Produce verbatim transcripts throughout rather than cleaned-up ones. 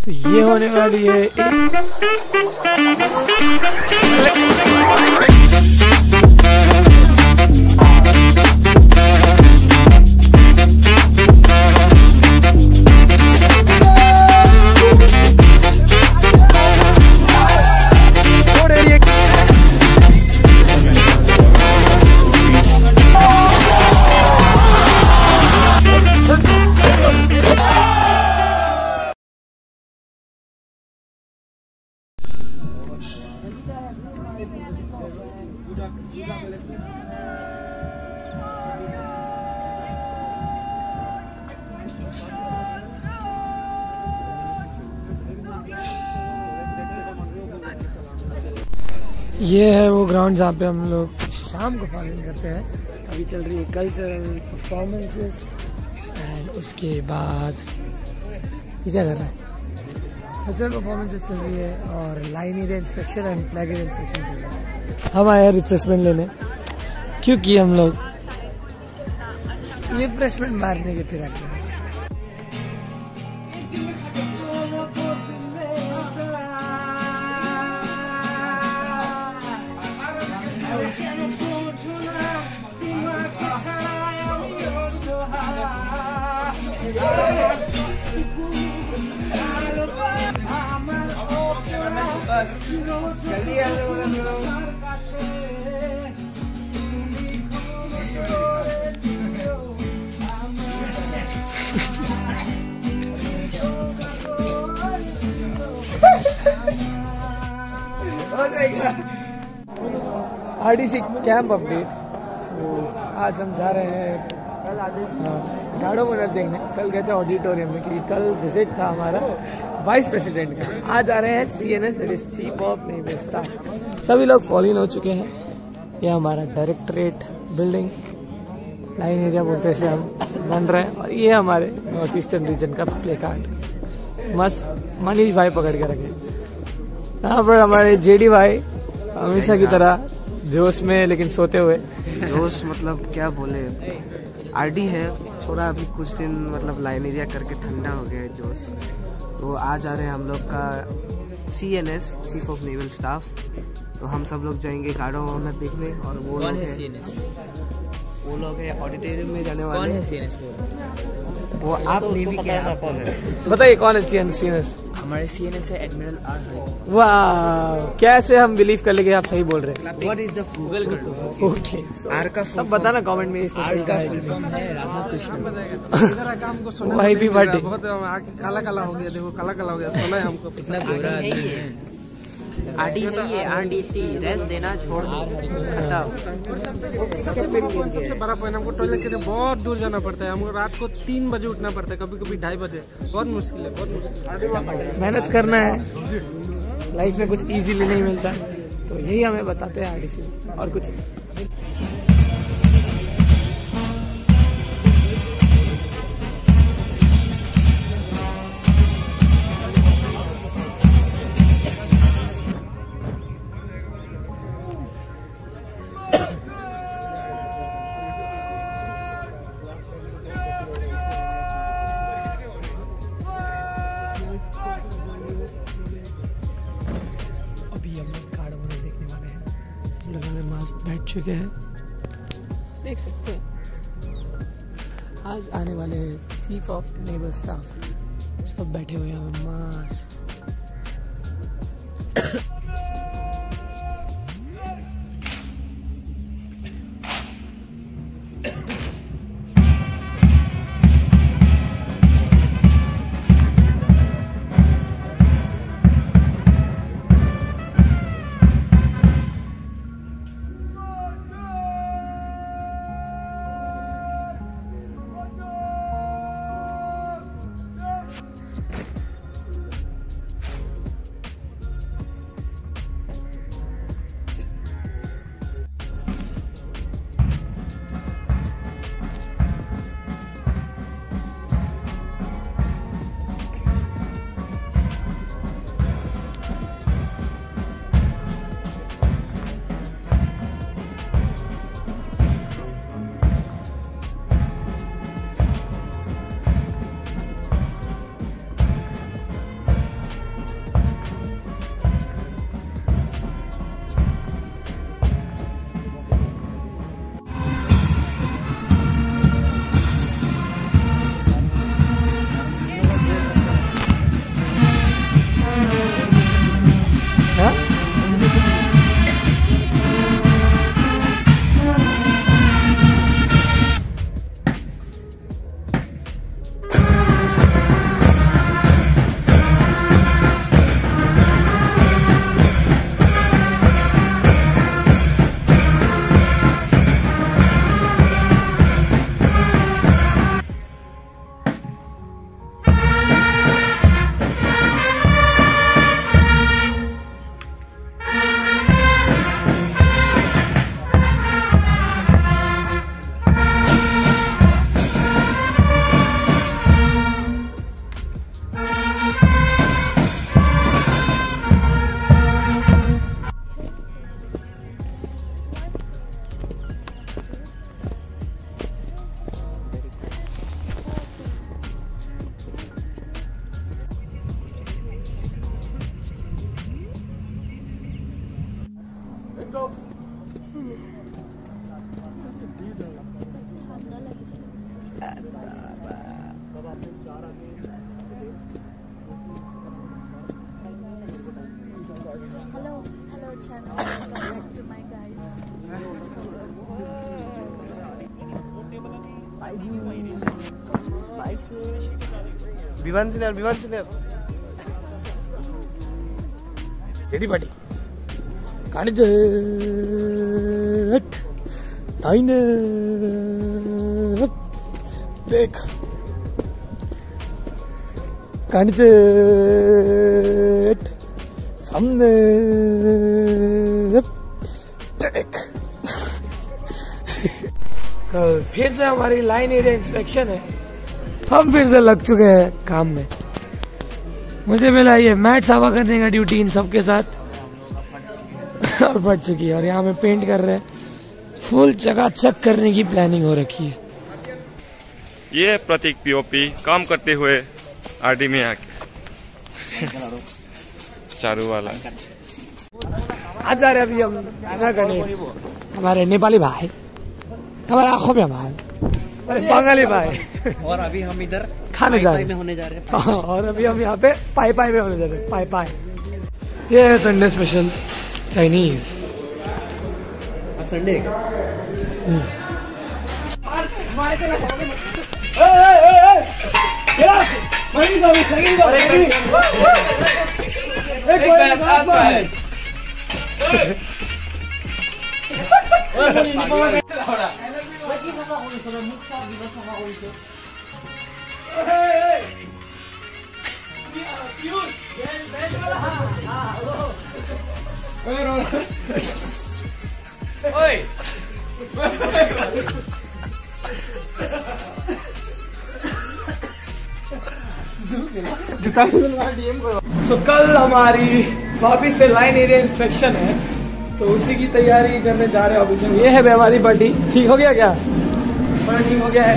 तो ये होने वाली है ये है वो ग्राउंड जहाँ पे हम लोग शाम को फॉलोइंग करते हैं। अभी चल रही है कल्चरल परफॉर्मेंसेस एंड उसके बाद ये क्या कर रहा है, कल्चरल परफॉर्मेंसेस चल रही है और line area inspection and flag area inspection चल रहा है। हम आए रिफ्रेशमेंट लेने क्योंकि हम लोग रिफ्रेशमेंट मारने के फिर आते हैं। जल्दी आरडीसी कैंप अपडेट। सो आज हम जा रहे हैं गाड़ो मुनर देखने। कल गए थे ऑडिटोरियम में क्योंकि कल विजिट था हमारा वाइस प्रेसिडेंट का। आज आ रहे हैं CNS, it is chief of naval staff. सभी लोग फॉलो इन हो चुके हैं। ये हमारा डायरेक्टरेट बिल्डिंग, लाइन एरिया बोलते हैं इसे, हम बन रहे हैं। और ये हमारे नॉर्थ ईस्टर्न रीजन का प्ले कार्ड मस्त मनीष भाई पकड़ के रखे। यहाँ पर हमारे जेडी भाई हमेशा की तरह जोश में, लेकिन सोते हुए। जोश मतलब क्या बोले, आरडी है थोड़ा अभी कुछ दिन मतलब लाइन एरिया करके ठंडा हो गया है जोश। तो आज आ रहे हैं हम लोग का CNS, chief of naval staff. तो हम सब लोग जाएंगे गार्ड ऑफ ऑनर देखने। और वो लोग हैं सीएनएस, वो लोग हैं ऑडिटोरियम में जाने वाले। कौन है सीएनएस? वो आप नेवी के आप कौन है बताइए, कौन है सीएनएस? हमारे सीएनएस है एडमिरल आर हरि। वाह, कैसे हम बिलीव कर लेंगे आप सही बोल रहे हैं? व्हाट इज द गूगल कर दो। ओके, आर का सब बताना कमेंट में। इस आर का फुल फॉर्म है राधा कृष्ण। Happy birthday. बहुत काला काला हो गया, देखो काला काला हो गया, सोना है हमको। इतना गोरा आदमी है। आरडी है ये, आरडीसी रेस्ट देना छोड़ दो, खत्म। सबसे बड़ा पॉइंट, हमको टॉयलेट के लिए बहुत दूर जाना पड़ता है। हमको रात को तीन बजे उठना पड़ता है, कभी कभी ढाई बजे। बहुत मुश्किल है, बहुत मुश्किल। मेहनत करना है, लाइफ में कुछ इजीली नहीं मिलता, तो यही हमें बताते हैं आरडीसी, और कुछ बैठ चुके हैं, देख सकते हैं। आज आने वाले चीफ ऑफ नेवल स्टाफ सब बैठे हुए हैं मस्त। Hello, hello channel. Welcome back to my guys. विमान सिनेर विमान सिनेर जेडी पाटी कानिज ताईने देख कानिज सामने देख। कल फिर से हमारी लाइन एरिया इंस्पेक्शन है, हम फिर से लग चुके हैं काम में। मुझे मिला ये मैट साफा करने का ड्यूटी इन सबके साथ और बढ़ चुकी है, और यहाँ में पेंट कर रहे हैं। फुल चकाचक करने की प्लानिंग हो रखी है। ये प्रतीक पीओपी काम करते हुए आरडी में आके चारू वाला आज जा रहे अभी हम खाना करने, हमारे नेपाली भाई, हमारे आंखों में भाई, बंगाली भाई, और अभी हम इधर खाने जा रहे में होने जा रहे हैं। हैं। और अभी हम यहाँ पे पाई पाई में होने जा रहे हैं, पाई पाई। ये है Sunday special Chinese. Sunday so कल हमारी वापिस से लाइन एरिया इंस्पेक्शन है, तो उसी की तैयारी करने जा रहे हैं ऑफिस में। ये है हमारी बड्डी, ठीक हो गया क्या? बड़ा ठीक हो गया है।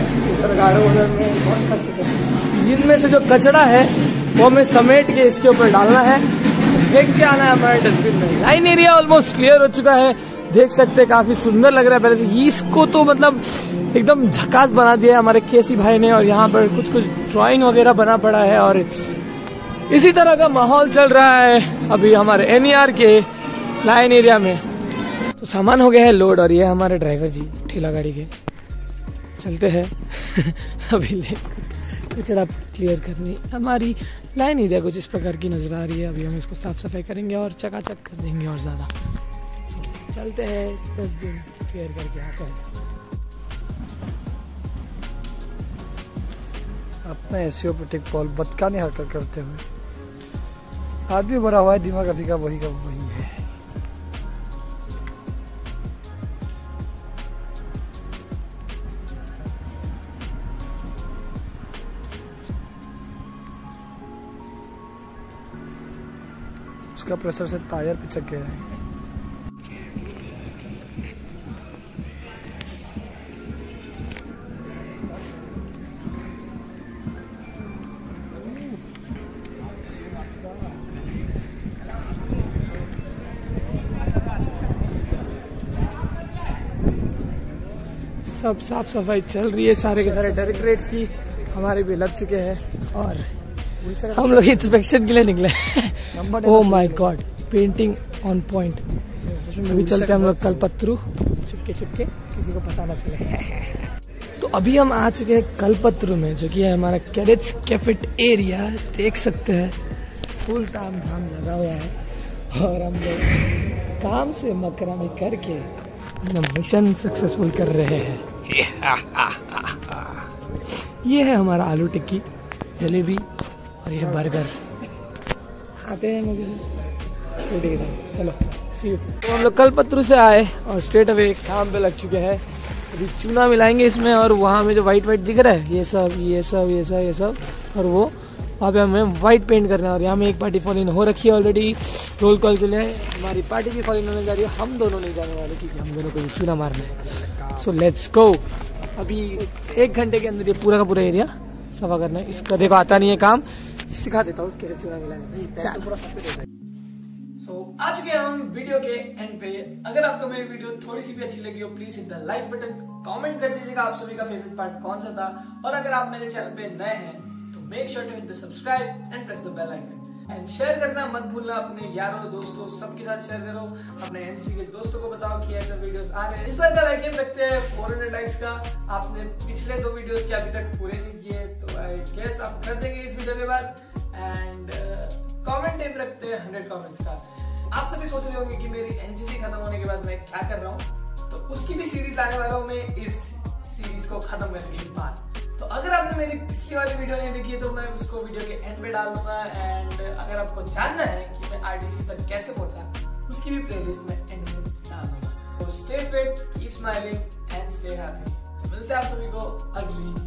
इनमें से जो कचरा है वो हमें समेट के इसके ऊपर डालना है, फेंक के आना है हमारे डस्टबिन में। लाइन एरिया ऑलमोस्ट क्लियर हो चुका है, देख सकते हैं काफी सुंदर लग रहा है पहले से। इसको तो मतलब एकदम झकास बना दिया है हमारे केसी भाई ने, और यहाँ पर कुछ कुछ ड्राइंग वगैरह बना पड़ा है, और इसी तरह का माहौल चल रहा है अभी हमारे एनईआर के लाइन एरिया में। तो सामान हो गया है लोड, और ये हमारे ड्राइवर जी ठेला गाड़ी के। चलते हैं अभी ले कचरा क्लियर करनी हमारी लाइन एरिया कुछ इस प्रकार की नजर आ रही है। अभी हम इसको साफ सफाई करेंगे और चकाचक कर देंगे और ज्यादा। चलते हैं डस्टबिन क्लियर करके आते हैं। अपना एसईओ प्रोटेक्ट पॉल बदकाने हरकत करते हुए आदमी भरा हुआ है, दिमाग अभी का वही का वही है। उसका प्रेशर से टायर पिचक गया है। सब साफ सफाई चल रही है, सारे के सारे डायरेक्टरेट्स की हमारे भी लग चुके हैं, और हम लोग इंस्पेक्शन के लिए निकले। Oh my God, painting on point. अभी चलते हम लोग कलपत्रु, चुपके चुपके, किसी को पता ना चले। तो अभी हम आ चुके हैं कलपत्रु में, जो कि है हमारा कैडेट्स कैफेट एरिया। देख सकते हैं फुल ताम झाम लगा हुआ है, और हम लोग काम से मकरामी करके मिशन सक्सेसफुल कर रहे हैं। ये है हमारा आलू टिक्की, जलेबी, और ये बर्गर। आते हैं मुझे रोटी के साथ। चलो सी यू। तो हम लोग कलपत्रु से आए और स्ट्रेट अवे काम पे लग चुके हैं। अभी चूना मिलाएंगे इसमें, और वहाँ में जो वाइट वाइट दिख रहा है, ये सब ये सब ये सब ये सब और वो वहाँ पे हमें वाइट पेंट करना है। और यहाँ में एक पार्टी फॉल इन हो रखी है ऑलरेडी, रोल कॉल के लिए हमारी पार्टी की फॉल इन होने जा रही है। हम दोनों नहीं जाने वाले क्योंकि हम दोनों को चूना मारना है। So let's go. अभी एक घंटे के अंदर ये पूरा का पूरा एरिया सफा करना है। इसका देखो आता नहीं है काम, सिखा देता हूँ कैसे चूना मिलाना है। सो so, आ चुके हैं हम वीडियो के एंड पे। अगर आपको मेरी वीडियो थोड़ी सी भी अच्छी लगी हो please hit the like button, comment कर दीजिएगा आप सभी का फेवरेट पार्ट कौन सा था, और अगर आप मेरे चैनल पे नए हैं तो make sure to hit the subscribe and press the bell icon and share करना मत भूलना अपने यारों दोस्तों सबके साथ शेयर करो। अपने एनसीसी के दोस्तों को बताओ कि ऐसे वीडियोस आ रहे हैं। इस बार का लाइक एम रखते हैं फोर हंड्रेड लाइक्स का। आपने पिछले दो वीडियोस के अभी तक पूरे नहीं किए तो आई गेस आप कर देंगे इस वीडियो के बाद। एंड कमेंट एम रखते हैं हंड्रेड कमेंट्स का। आप सभी सोच रहे होंगे कि मेरी एनसीसी खत्म होने के बाद मैं क्या कर रहा हूँ, तो उसकी भी सीरीज लाने वाला हूँ मैं इस सीरीज को खत्म करने के बाद। तो अगर आपने मेरी पिछली वाली वीडियो नहीं देखी है तो मैं उसको वीडियो के एंड पे डाल दूंगा। एंड अगर आपको जानना है कि मैं आरडीसी तक कैसे पहुंचा उसकी भी प्लेलिस्ट में एंड में डाल दूंगा। तो stay fit, keep smiling and stay happy. मिलते हैं आप सभी को अगली